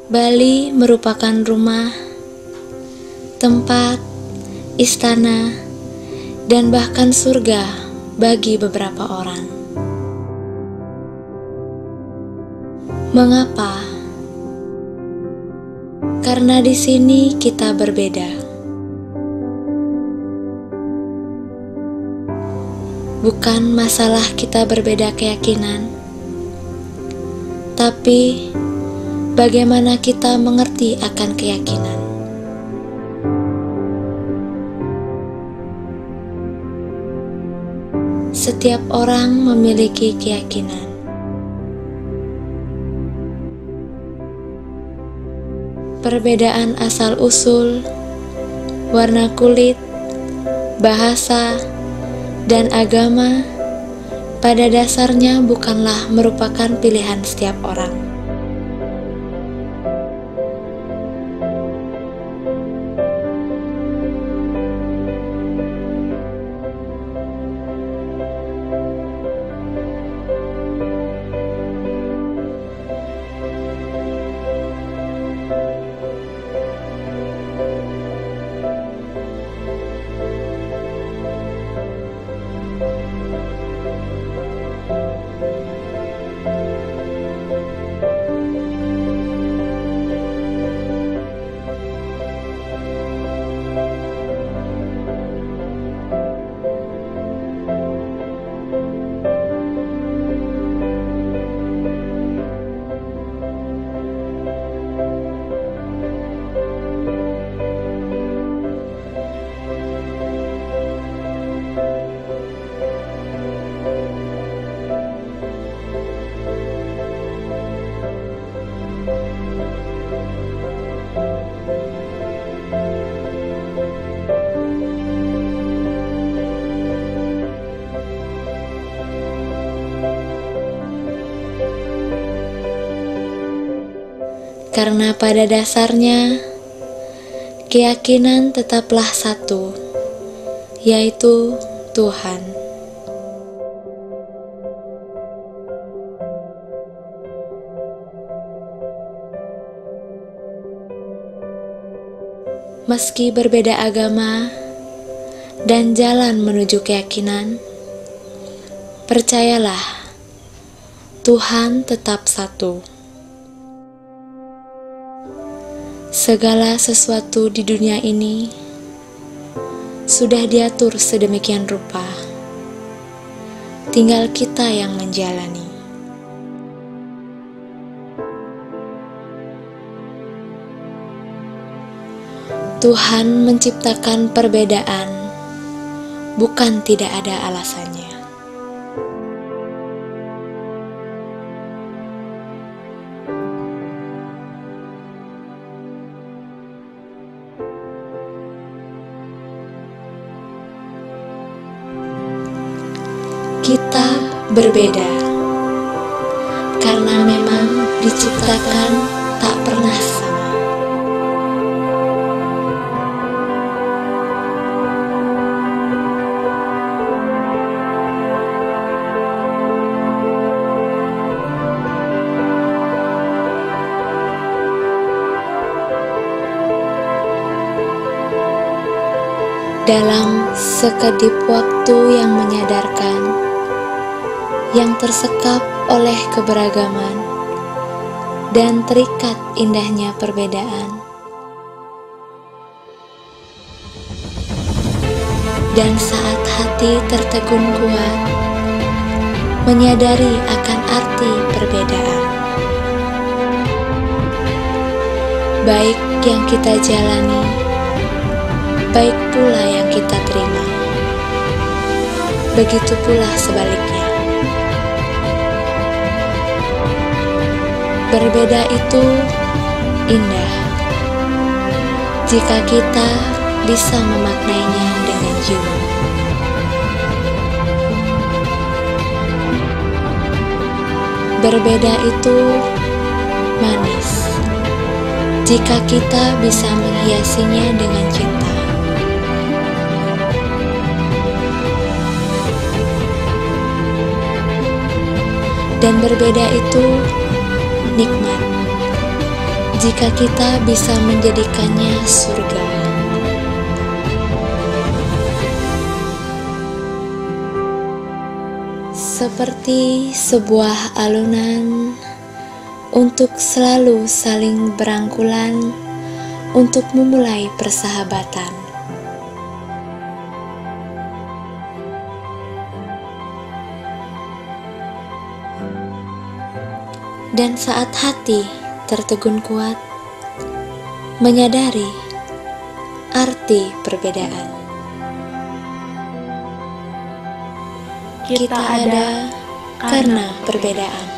Bali merupakan rumah, tempat, istana, dan bahkan surga bagi beberapa orang. Mengapa? Karena di sini kita berbeda. Bukan masalah kita berbeda keyakinan, tapi bagaimana kita mengerti akan keyakinan. Setiap orang memiliki keyakinan. Perbedaan asal-usul, warna kulit, bahasa, dan agama pada dasarnya bukanlah merupakan pilihan setiap orang. Karena pada dasarnya, keyakinan tetaplah satu, yaitu Tuhan. Meski berbeda agama dan jalan menuju keyakinan, percayalah, Tuhan tetap satu. Segala sesuatu di dunia ini sudah diatur sedemikian rupa, tinggal kita yang menjalani. Tuhan menciptakan perbedaan, bukan tidak ada alasannya. Kita berbeda karena memang diciptakan tak pernah sama. Dalam sekedip waktu yang menyadarkan, yang tersekap oleh keberagaman dan terikat indahnya perbedaan, dan saat hati tertegun kuat menyadari akan arti perbedaan, baik yang kita jalani, baik pula yang kita terima, begitu pula sebaliknya. Berbeda itu indah jika kita bisa memaknainya dengan jiwa. Berbeda itu manis jika kita bisa menghiasinya dengan cinta. Dan berbeda itu nikmat jika kita bisa menjadikannya surga. Seperti sebuah alunan untuk selalu saling berangkulan untuk memulai persahabatan. Dan saat hati tertegun kuat, menyadari arti perbedaan. Kita ada karena perbedaan.